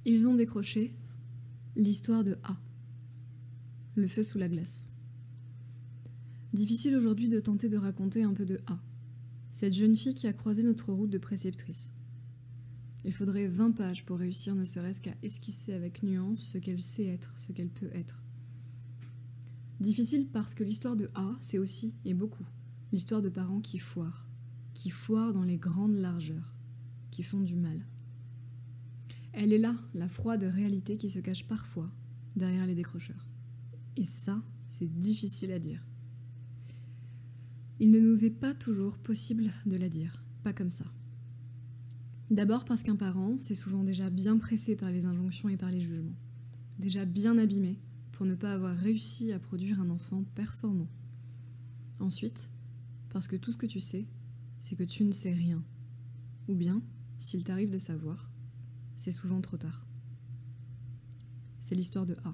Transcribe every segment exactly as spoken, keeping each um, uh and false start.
Ils ont décroché l'histoire de A. Le feu sous la glace. Difficile aujourd'hui de tenter de raconter un peu de A, cette jeune fille qui a croisé notre route de préceptrice. Il faudrait vingt pages pour réussir ne serait-ce qu'à esquisser avec nuance ce qu'elle sait être, ce qu'elle peut être. Difficile parce que l'histoire de A, c'est aussi, et beaucoup, l'histoire de parents qui foirent, qui foirent dans les grandes largeurs, qui font du mal. Elle est là, la froide réalité qui se cache parfois derrière les décrocheurs. Et ça, c'est difficile à dire. Il ne nous est pas toujours possible de la dire, pas comme ça. D'abord parce qu'un parent, c'est souvent déjà bien pressé par les injonctions et par les jugements, déjà bien abîmé pour ne pas avoir réussi à produire un enfant performant. Ensuite, parce que tout ce que tu sais, c'est que tu ne sais rien. Ou bien, s'il t'arrive de savoir, c'est souvent trop tard. C'est l'histoire de A.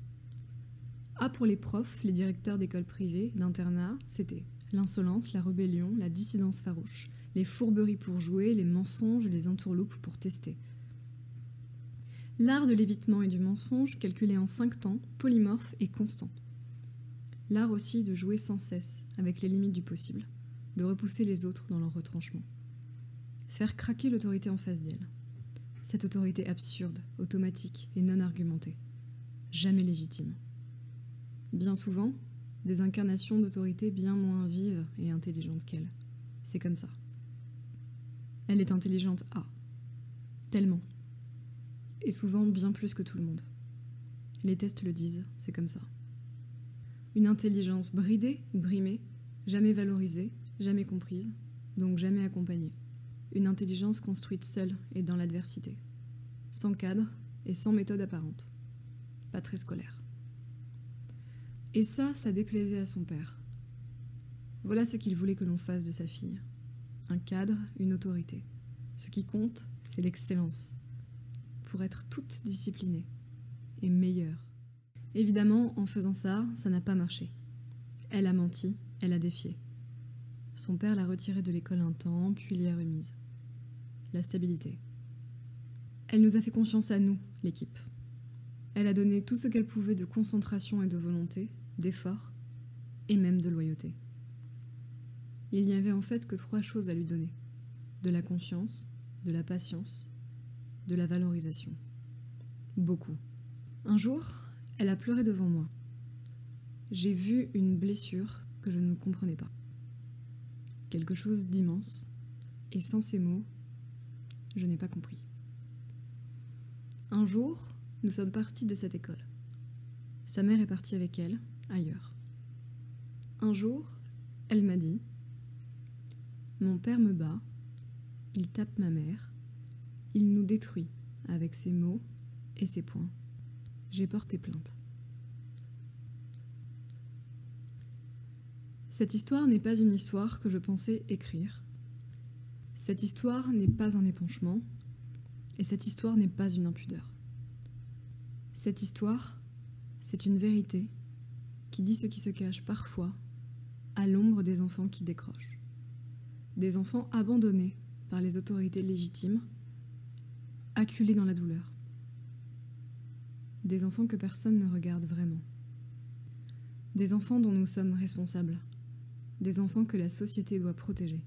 A pour les profs, les directeurs d'écoles privées, d'internats, c'était l'insolence, la rébellion, la dissidence farouche, les fourberies pour jouer, les mensonges et les entourloupes pour tester. L'art de l'évitement et du mensonge calculé en cinq temps, polymorphe et constant. L'art aussi de jouer sans cesse avec les limites du possible, de repousser les autres dans leur retranchement. Faire craquer l'autorité en face d'elle. Cette autorité absurde, automatique et non argumentée. Jamais légitime. Bien souvent, des incarnations d'autorité bien moins vives et intelligentes qu'elle. C'est comme ça. Elle est intelligente A. Tellement. Et souvent bien plus que tout le monde. Les tests le disent, c'est comme ça. Une intelligence bridée, brimée, jamais valorisée, jamais comprise, donc jamais accompagnée. Une intelligence construite seule et dans l'adversité. Sans cadre et sans méthode apparente. Pas très scolaire. Et ça, ça déplaisait à son père. Voilà ce qu'il voulait que l'on fasse de sa fille. Un cadre, une autorité. Ce qui compte, c'est l'excellence. Pour être toute disciplinée. Et meilleure. Évidemment, en faisant ça, ça n'a pas marché. Elle a menti, elle a défié. Son père l'a retirée de l'école un temps, puis l'y a remise. La stabilité. Elle nous a fait confiance à nous, l'équipe. Elle a donné tout ce qu'elle pouvait de concentration et de volonté, d'effort, et même de loyauté. Il n'y avait en fait que trois choses à lui donner. De la confiance, de la patience, de la valorisation. Beaucoup. Un jour, elle a pleuré devant moi. J'ai vu une blessure que je ne comprenais pas. Quelque chose d'immense, et sans ces mots, je n'ai pas compris. Un jour, nous sommes partis de cette école. Sa mère est partie avec elle, ailleurs. Un jour, elle m'a dit « Mon père me bat, il tape ma mère, il nous détruit avec ses mots et ses poings. J'ai porté plainte. » Cette histoire n'est pas une histoire que je pensais écrire. Cette histoire n'est pas un épanchement, et cette histoire n'est pas une impudeur. Cette histoire, c'est une vérité qui dit ce qui se cache parfois à l'ombre des enfants qui décrochent. Des enfants abandonnés par les autorités légitimes, acculés dans la douleur. Des enfants que personne ne regarde vraiment. Des enfants dont nous sommes responsables. Des enfants que la société doit protéger.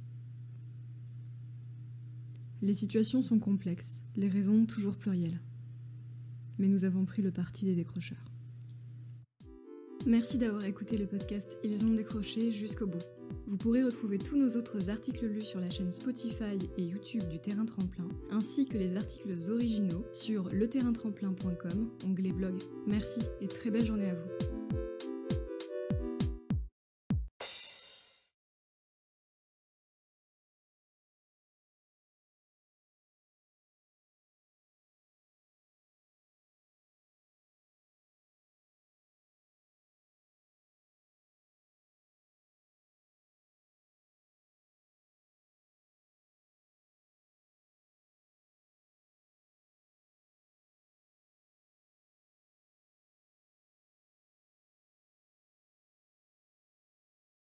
Les situations sont complexes, les raisons toujours plurielles. Mais nous avons pris le parti des décrocheurs. Merci d'avoir écouté le podcast Ils ont décroché jusqu'au bout. Vous pourrez retrouver tous nos autres articles lus sur la chaîne Spotify et YouTube du Terrain Tremplin, ainsi que les articles originaux sur le terrain tremplin point com, onglet blog. Merci et très belle journée à vous.